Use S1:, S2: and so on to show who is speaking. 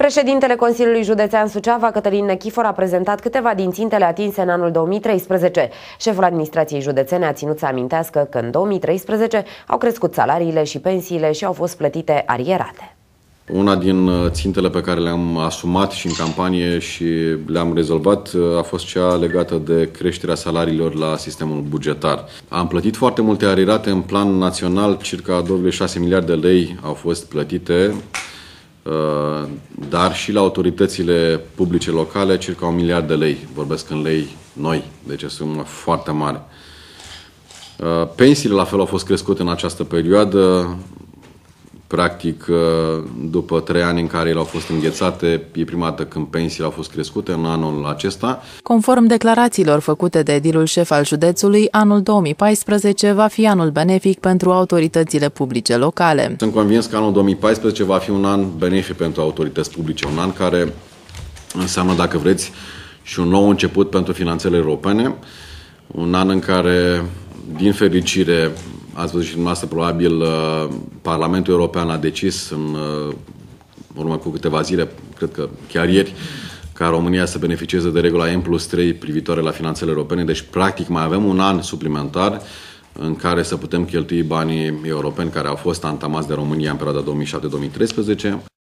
S1: Președintele Consiliului Județean Suceava, Cătălin Nechifor, a prezentat câteva din țintele atinse în anul 2013. Șeful administrației județene a ținut să amintească că în 2013 au crescut salariile și pensiile și au fost plătite arierate.
S2: Una din țintele pe care le-am asumat și în campanie și le-am rezolvat a fost cea legată de creșterea salariilor la sistemul bugetar. Am plătit foarte multe arierate în plan național, circa 2,6 miliarde de lei au fost plătite, dar și la autoritățile publice locale, circa 1 miliard de lei. Vorbesc în lei noi, deci o sumă foarte mare. Pensiile la fel au fost crescute în această perioadă. Practic, după 3 ani în care ele au fost înghețate, e prima dată când pensiile au fost crescute în anul acesta.
S3: Conform declarațiilor făcute de edilul șef al județului, anul 2014 va fi anul benefic pentru autoritățile publice locale.
S2: Sunt convins că anul 2014 va fi un an benefic pentru autorități publice, un an care înseamnă, dacă vreți, și un nou început pentru finanțele europene, un an în care, din fericire, ați văzut și dumneavoastră, probabil, Parlamentul European a decis în urmă cu câteva zile, cred că chiar ieri, ca România să beneficieze de regula N+3 privitoare la finanțele europene. Deci, practic, mai avem un an suplimentar în care să putem cheltui banii europeni care au fost antamați de România în perioada 2007-2013.